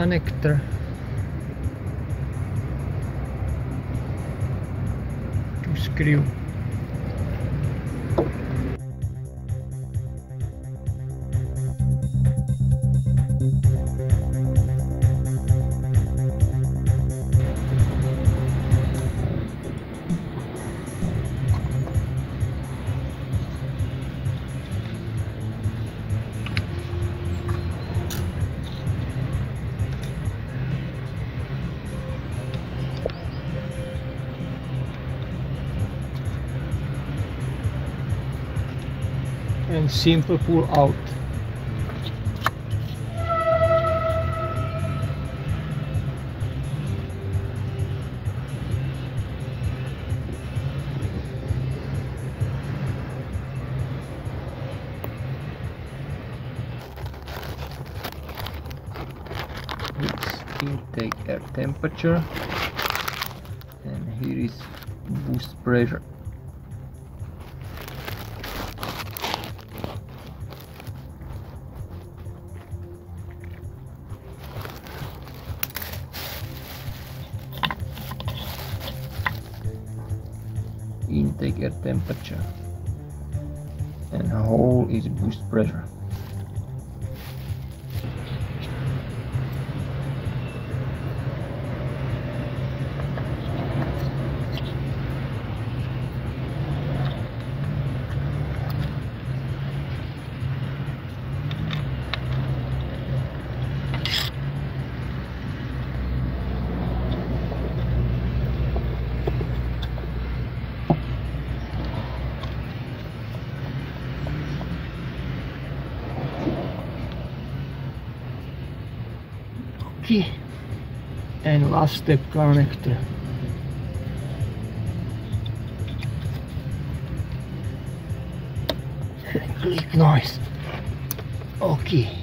connector. To screw. And simple pull out. It's intake air temperature, and here is boost pressure. Intake air temperature, and hole is boost pressure. Okay, and last step, connector. Click noise. Okay.